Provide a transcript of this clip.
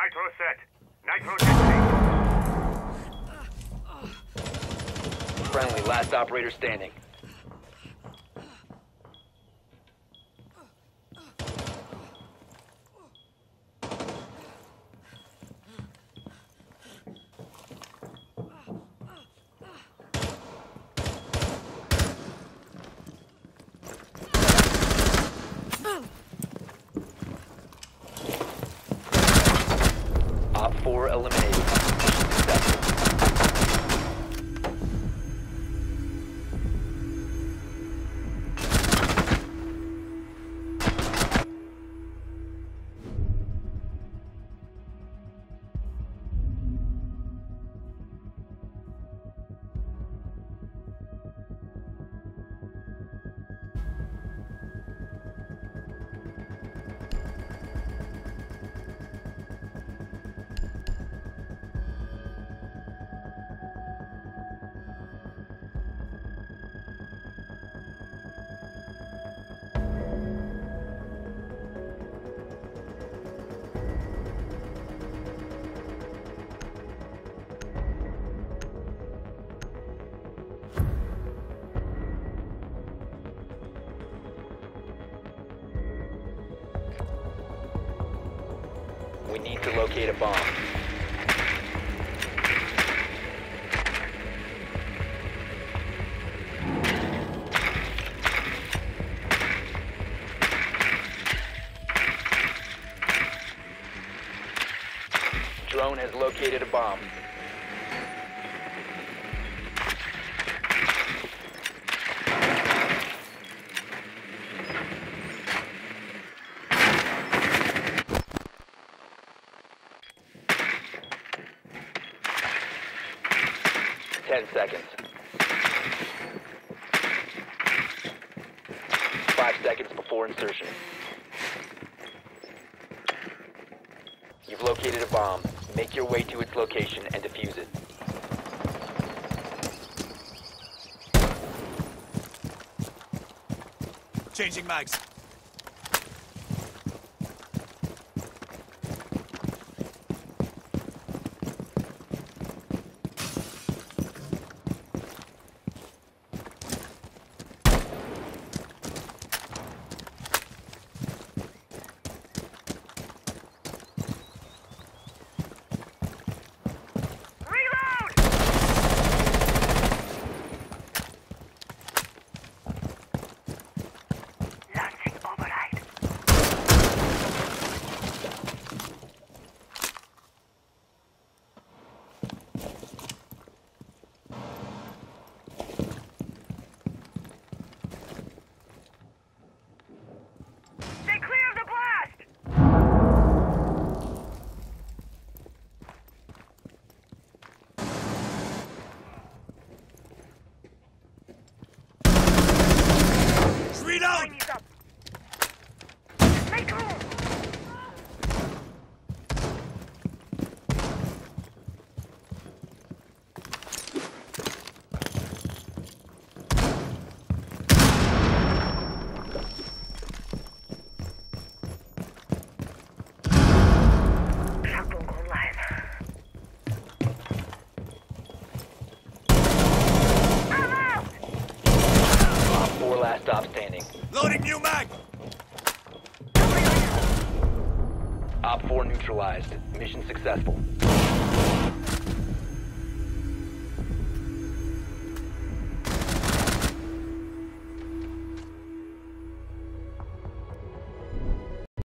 Nitro set. Nitro detonating. Friendly, last operator standing. Op 4 eliminated. Successful. We need to locate a bomb. Drone has located a bomb. Seconds. 5 seconds before insertion. You've located a bomb. Make your way to its location and defuse it. Changing mags. Stop standing. Loading new mag! Op 4 neutralized. Mission successful.